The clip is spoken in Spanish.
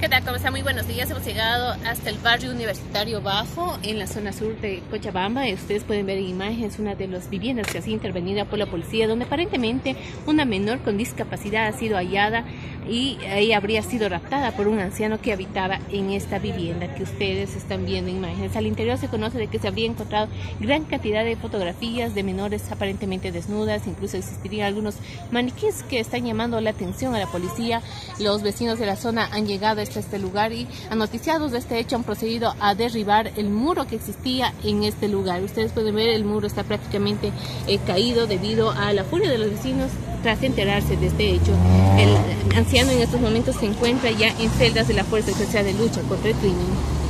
¿Qué tal? ¿Cómo está? Muy buenos días. Hemos llegado hasta el barrio Universitario Bajo, en la zona sur de Cochabamba. Ustedes pueden ver en imágenes una de las viviendas que ha sido intervenida por la policía, donde aparentemente una menor con discapacidad ha sido hallada y ella habría sido raptada por un anciano que habitaba en esta vivienda que ustedes están viendo en imágenes. Al interior se conoce de que se habría encontrado gran cantidad de fotografías de menores aparentemente desnudas. Incluso existirían algunos maniquíes que están llamando la atención a la policía. Los vecinos de la zona han llegado hasta este lugar y, noticiados de este hecho, han procedido a derribar el muro que existía en este lugar. Ustedes pueden ver, el muro está prácticamente caído debido a la furia de los vecinos tras enterarse de este hecho. El anciano en estos momentos se encuentra ya en celdas de la Fuerza Especial de Lucha contra el Crimen.